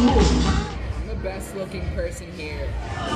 I'm the best looking person here.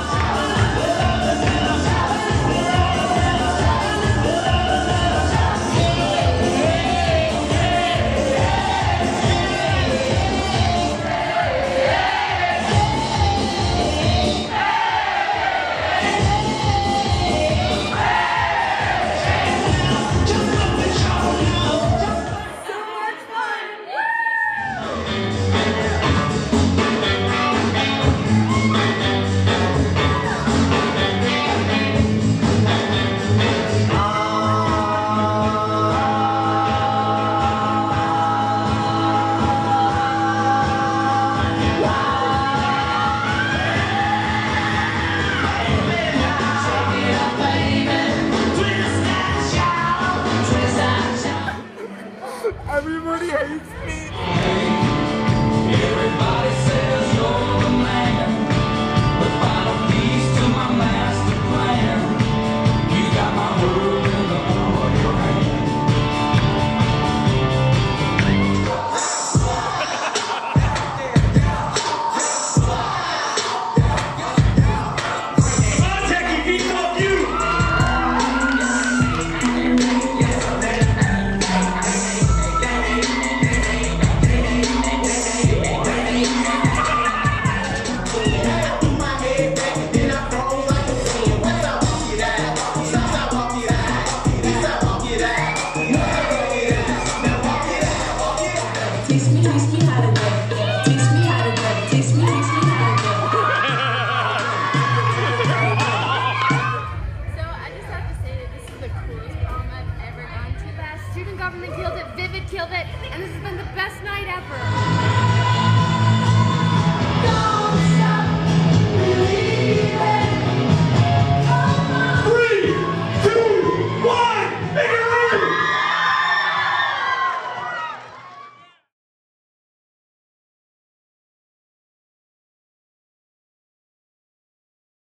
Everybody hates me. Everybody says you're the man, the final piece to my master plan. You got my world in the palm of your hand. I'm taking beats off you. Teach me how to do it. Teach me how to do it. Teach me how to do it. So I just have to say that this is the coolest prom I've ever gone to. Student government killed it, Vivid killed it, and this has been the best night ever.